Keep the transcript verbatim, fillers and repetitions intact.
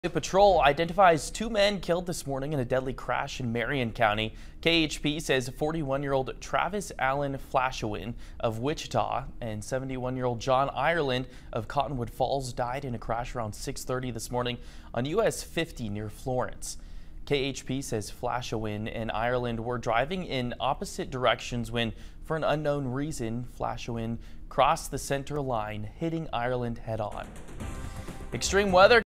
Patrol identifies two men killed this morning in a deadly crash in Marion County. K H P says forty-one-year-old Travis Allen Flashawin of Wichita and seventy-one-year-old John Ireland of Cottonwood Falls died in a crash around six thirty this morning on U S fifty near Florence. K H P says Flashawin and Ireland were driving in opposite directions when, for an unknown reason, Flashawin crossed the center line, hitting Ireland head-on. Extreme weather